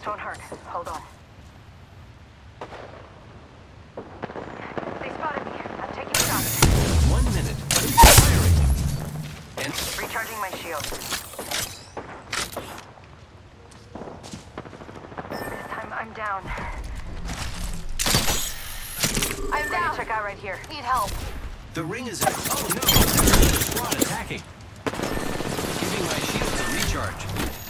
This won't hurt. Hold on. They spotted me. I'm taking shots. 1 minute. Firing. And Recharging my shield. This time I'm down. I'm down. Check out right here. Need help. the ring is out. Oh no! There's a squad attacking. Giving my shields a recharge.